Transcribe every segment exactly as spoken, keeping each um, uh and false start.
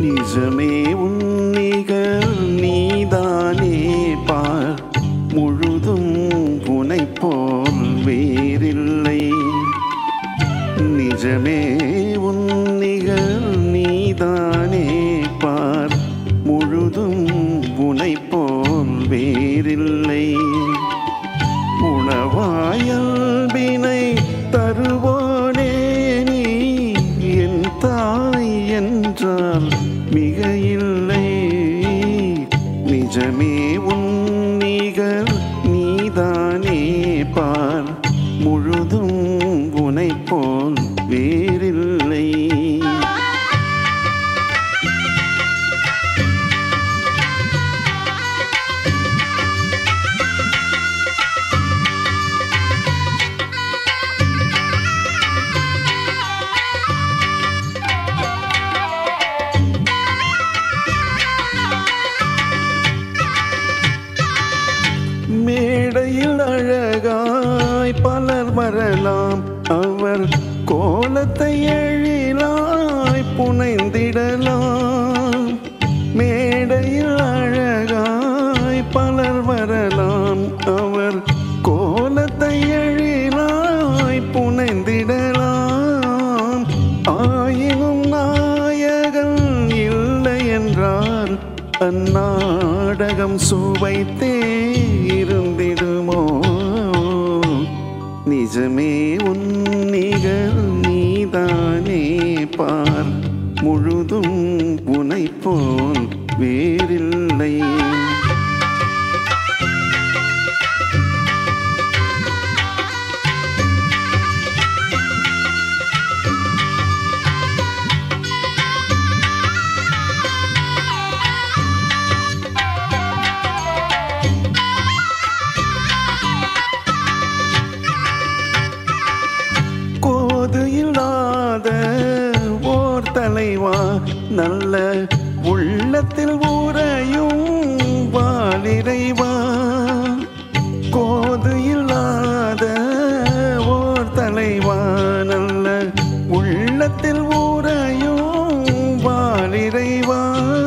நிஜமே உன்னிகர் நீதானே பார் முழுதும் உனை போல் வேறில்லை. நிஜமே உன்னிகர் நீதானே பார் முழுதும் உனை போல் வேறில்லை. உணவாயல்பினை தருவோனே நீ என் தாய் என்றால் மிக இல்லை. நிஜமே உன்னிகர் நீதானே பார் முழுதும் உனை போல் வேறில்லை. மேடையில் அழகாய் பலர் வரலாம், அவர் கோலத்தை எழிலாய் புனைந்திடலாம். மேடையில் அழகாய் பலர் வரலாம், அவர் கோலத்தை எழிலாய் புனைந்திடலாம். ஆயினும் நாயகன் இல்லை என்றால் அந்நாடகம் சுவைத்தே இருந்திடுமோ. நிஜமே உன்னிகர் நீதானே பார் முழுதும் உனை போல் வேறில்லை. இல்லாத ஓர் தலைவா நல்ல உள்ளத்தில் ஊரையும் வாலிறைவா. கோது இல்லாத ஓர் தலைவா நல்ல உள்ளத்தில் ஊரையும் வாலிறைவா.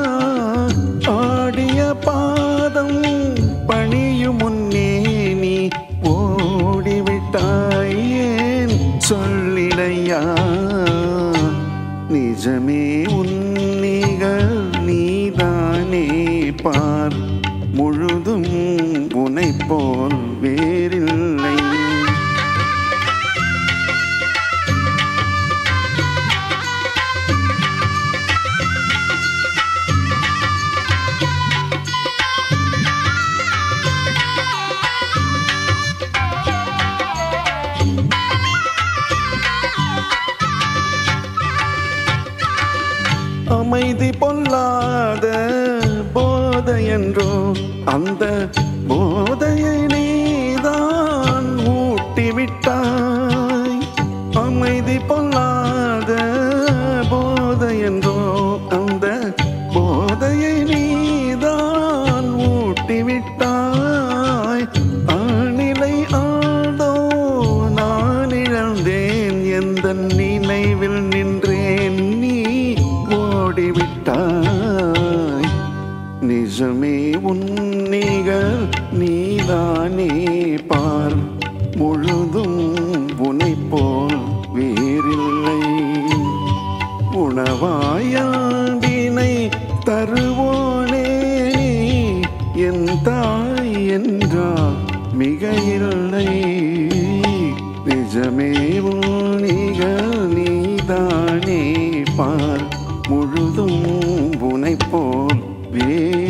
ஆடிய பாதம் பணியும் முன்னே நீ ஓடிவிட்டாய் ஏன் சொல்லிடையா. நிஜமே உன்னிகர் நீதானே பார் முழுதும் உனை போல் வேறில்லை. அமைதி பொல்லாத போதை என்றோ அந்த போதையை நீதான் ஊட்டிவிட்டாய். அமைதி பொல்லாத போதை என்றோ அந்த போதையை நீதான் ஊட்டிவிட்டாய். ஆநிலை ஆழ்ந்தோ நான் இழந்தேன் எந்த நினைவில் நின்றேன் நீ ஓடிவிட்டாய். நிஜமே உன்னிகர் நீதானே பார் முழுதும் உனை போல் வேறில்லை. உணவாயல்பினை தருவோனே நீ என் தாய் என்றால் மிக இல்லை. நிஜமே உன்னிகர் நீதானே பார் முழுதும் உனை போல் வே